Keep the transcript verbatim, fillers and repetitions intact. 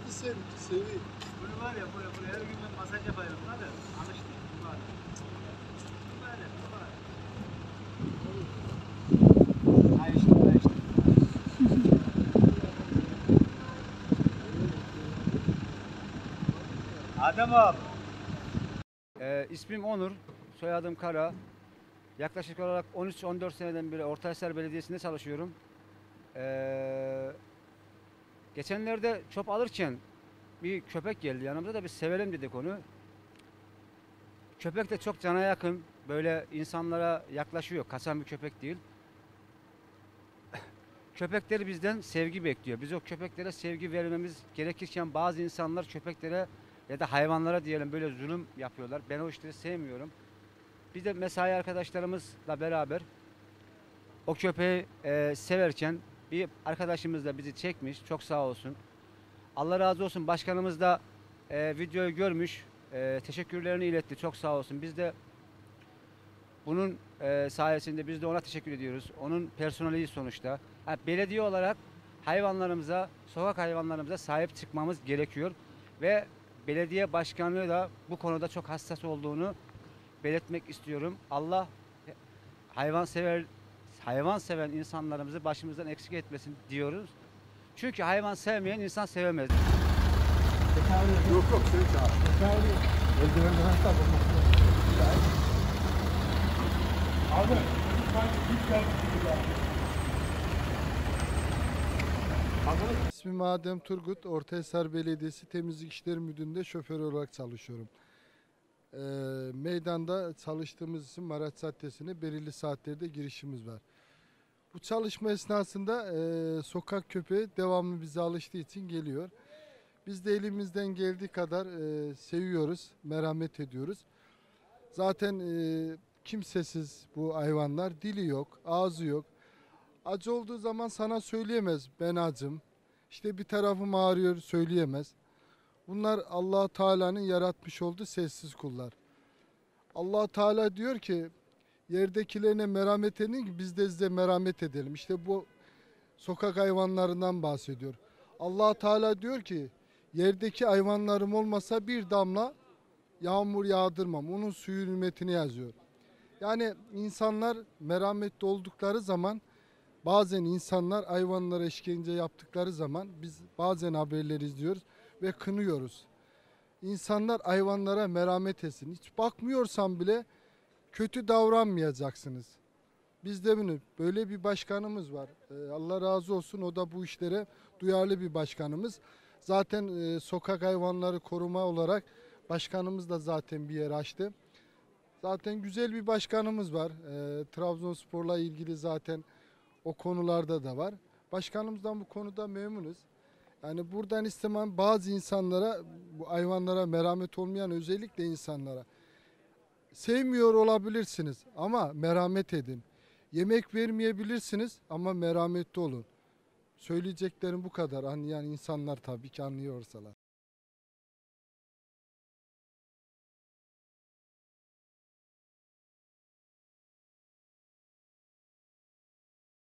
Sevgi sevgi sevgi. Bunu var ya buraya buraya her gün ben masaj yapıyorum. Hadi alıştım. Bu var. Böyle bu var. Hayır işte hayır işte. Adem abi. Ee, ismim Onur, soyadım Kara. Yaklaşık olarak on üç on dört seneden beri Ortahisar Belediyesi'nde çalışıyorum. Ee, geçenlerde çöp alırken bir köpek geldi yanımıza da bir sevelim dedik onu. Köpek de çok cana yakın, böyle insanlara yaklaşıyor, kaçan bir köpek değil. Köpekleri bizden sevgi bekliyor. Biz o köpeklere sevgi vermemiz gerekirken bazı insanlar köpeklere ya da hayvanlara diyelim böyle zulüm yapıyorlar. Ben o işleri sevmiyorum. Biz de mesai arkadaşlarımızla beraber o köpeği e, severken bir arkadaşımız da bizi çekmiş. Çok sağ olsun. Allah razı olsun. Başkanımız da e, videoyu görmüş. E, teşekkürlerini iletti. Çok sağ olsun. Biz de bunun e, sayesinde biz de ona teşekkür ediyoruz. Onun personeli sonuçta. Ha, belediye olarak hayvanlarımıza, sokak hayvanlarımıza sahip çıkmamız gerekiyor. Ve belediye başkanlığı da bu konuda çok hassas olduğunu belirtmek istiyorum. Allah hayvan sever hayvan seven insanlarımızı başımızdan eksik etmesin diyoruz. Çünkü hayvan sevmeyen insan sevemez. Yok yok sevgi abi. Eldivenleri tak. Abi, İsmim Adem Turgut. Ortahisar Belediyesi Temizlik İşleri Müdürlüğü'nde şoför olarak çalışıyorum. Ee, meydanda çalıştığımız için Maraş Caddesi'ne belirli saatlerde girişimiz var. Bu çalışma esnasında e, sokak köpeği devamlı bize alıştığı için geliyor. Biz de elimizden geldiği kadar e, seviyoruz, merhamet ediyoruz. Zaten e, kimsesiz bu hayvanlar, dili yok, ağzı yok. Acı olduğu zaman sana söyleyemez, ben acım. İşte bir tarafım ağrıyor, söyleyemez. Bunlar Allah Teala'nın yaratmış olduğu sessiz kullar. Allah Teala diyor ki yerdekilerine merhamet edin ki biz de size merhamet edelim. İşte bu sokak hayvanlarından bahsediyor. Allah Teala diyor ki yerdeki hayvanlarım olmasa bir damla yağmur yağdırmam. Onun suyun hürmetini yazıyor. Yani insanlar merhametli oldukları zaman bazen insanlar hayvanlara işkence yaptıkları zaman biz bazen haberleri izliyoruz ve kınıyoruz. İnsanlar hayvanlara merhamet etsin. Hiç bakmıyorsan bile kötü davranmayacaksınız. Bizde bunu böyle bir başkanımız var. Ee, Allah razı olsun, o da bu işlere duyarlı bir başkanımız. Zaten e, sokak hayvanları koruma olarak başkanımız da zaten bir yer açtı. Zaten güzel bir başkanımız var. E, Trabzonspor'la ilgili zaten o konularda da var. Başkanımızdan bu konuda memnunuz. Yani buradan istemem bazı insanlara, bu hayvanlara merhamet olmayan özellikle insanlara sevmiyor olabilirsiniz ama merhamet edin. Yemek vermeyebilirsiniz ama merhametli olun. Söyleyeceklerim bu kadar. Anlayan insanlar tabii ki anlıyorsalar.